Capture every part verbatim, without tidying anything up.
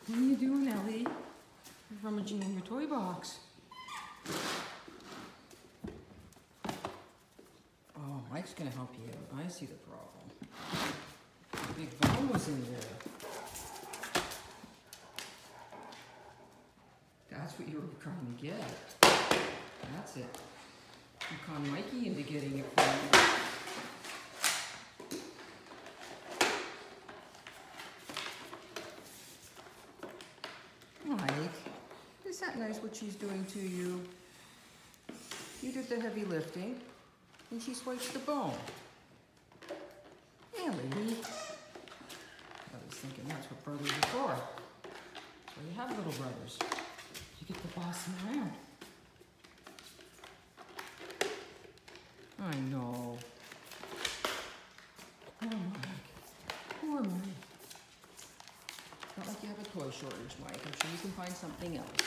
What are you doing, Ellie? You're rummaging in your toy box. Oh, Mike's gonna help you out. I see the problem. The big bone was in there. That's what you were trying to get. That's it. You conned Mikey into getting it for you. Mike, is that nice what she's doing to you? You did the heavy lifting, and she swipes the bone. Ellie. I was thinking that's what brothers are for. Well, you have little brothers. You get to boss them around. I know. Poor Mike. Poor Mike. Not like you have a toy shortage, Mike. I'm sure you can find something else.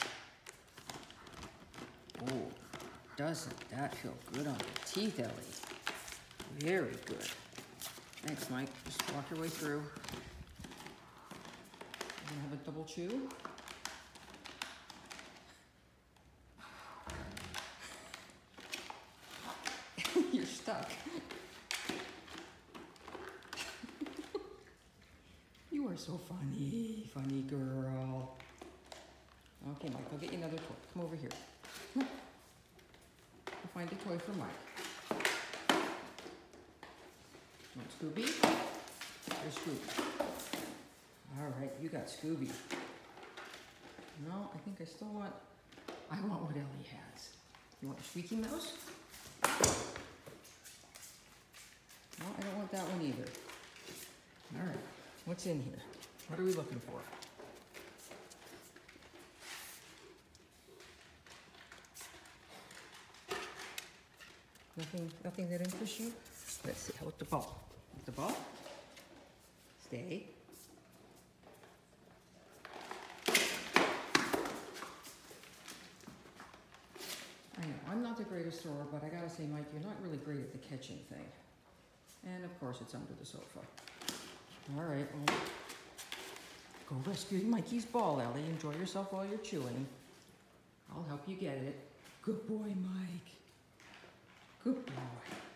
Oh, doesn't that feel good on your teeth, Ellie? Very good. Thanks, Mike. Just walk your way through. You gonna have a double chew? You're stuck. You are so funny, funny girl. Okay, Mike, I'll get you another toy. Come over here. Come on. I'll find a toy for Mike. You want Scooby? There's Scooby. All right, you got Scooby. No, I think I still want, I want what Ellie has. You want a squeaky mouse? No, I don't want that one either. All right, what's in here? What are we looking for? Nothing, nothing that interests you? Let's see, how about the ball? With the ball? Stay. I know, I'm not the greatest thrower, but I gotta say, Mike, you're not really great at the catching thing. And of course, it's under the sofa. All right, well, go rescue Mikey's ball, Ellie. Enjoy yourself while you're chewing. I'll help you get it. Good boy, Mike. Good boy.